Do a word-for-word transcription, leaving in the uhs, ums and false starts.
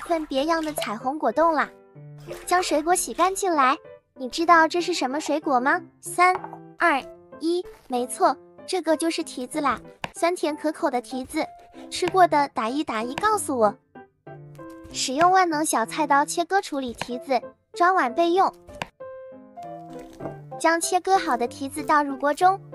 份别样的彩虹果冻啦。将水果洗干净来，你知道这是什么水果吗？三、二、一，没错，这个就是提子啦，酸甜可口的提子。吃过的打一打一告诉我。使用万能小菜刀切割处理提子，装碗备用。将切割好的提子倒入锅中。